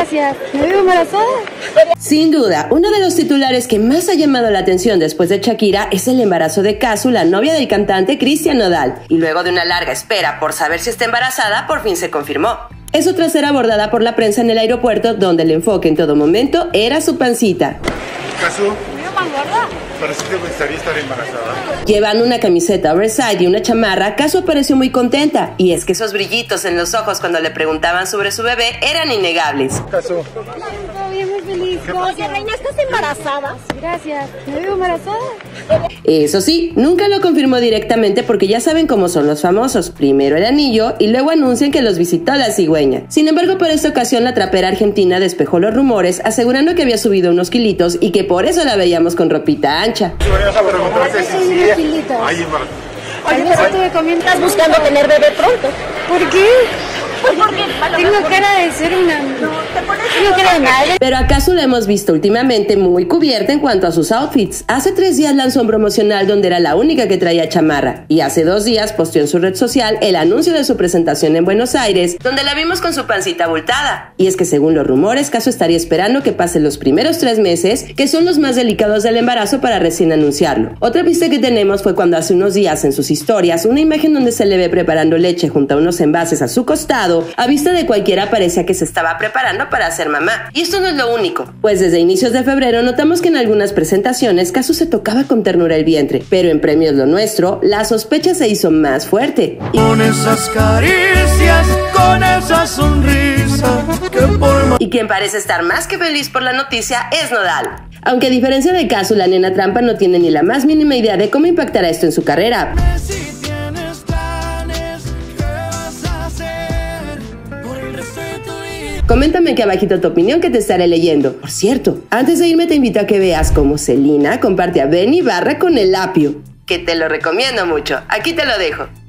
Gracias. ¿Me veo embarazada? Sin duda, uno de los titulares que más ha llamado la atención después de Shakira es el embarazo de Cazzu, la novia del cantante Cristian Nodal. Y luego de una larga espera por saber si está embarazada, por fin se confirmó. Eso tras ser abordada por la prensa en el aeropuerto, donde el enfoque en todo momento era su pancita. ¿Cazzu? ¿Me veo más gorda? Parece que te gustaría estar embarazada. Llevando una camiseta oversize y una chamarra, Cazzu pareció muy contenta. Y es que esos brillitos en los ojos cuando le preguntaban sobre su bebé eran innegables. ¿Cazzu? Todo bien, muy feliz. Oye, reina, ¿estás embarazada? Gracias. ¿Me veo embarazada? Eso sí, nunca lo confirmó directamente porque ya saben cómo son los famosos. Primero el anillo y luego anuncian que los visitó la cigüeña. Sin embargo, para esta ocasión la trapera argentina despejó los rumores, asegurando que había subido unos kilitos y que por eso la veíamos con ropita ancha. Ay, embarazada. Oye, pero estuve comiendo. ¿Estás buscando tener bebé pronto? ¿Por qué? Pues porque Tengo cara de ser una... Tengo cara de madre. Pero a Cazzu la hemos visto últimamente muy cubierta en cuanto a sus outfits. Hace 3 días lanzó un promocional donde era la única que traía chamarra. Y hace 2 días posteó en su red social el anuncio de su presentación en Buenos Aires, donde la vimos con su pancita abultada. Y es que según los rumores, Cazzu estaría esperando que pasen los primeros 3 meses, que son los más delicados del embarazo, para recién anunciarlo. Otra pista que tenemos fue cuando hace unos días en sus historias, una imagen donde se le ve preparando leche junto a unos envases a su costado. A vista de cualquiera parecía que se estaba preparando para ser mamá. Y esto no es lo único, pues desde inicios de febrero notamos que en algunas presentaciones Cazzu se tocaba con ternura el vientre, pero en Premios Lo Nuestro la sospecha se hizo más fuerte. Con esas caricias, con esa sonrisa que por... Y quien parece estar más que feliz por la noticia es Nodal. Aunque a diferencia de Cazzu, la nena trampa no tiene ni la más mínima idea de cómo impactará esto en su carrera. Coméntame aquí abajito tu opinión que te estaré leyendo. Por cierto, antes de irme te invito a que veas cómo Selena comparte a Benny Barra con el apio, que te lo recomiendo mucho. Aquí te lo dejo.